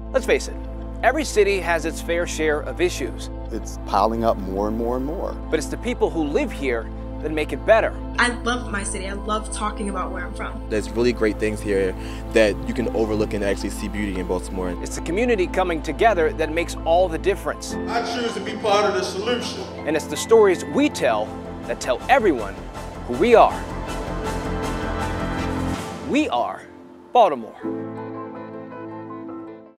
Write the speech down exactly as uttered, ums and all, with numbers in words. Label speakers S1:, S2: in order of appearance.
S1: Let's face it, every city has its fair share of issues.
S2: It's piling up more and more and more.
S1: But it's the people who live here that make it better.
S3: I love my city. I love talking about where I'm from.
S4: There's really great things here that you can overlook and actually see beauty in Baltimore.
S1: It's the community coming together that makes all the difference.
S5: I choose to be part of the solution.
S1: And it's the stories we tell that tell everyone who we are. We are Baltimore.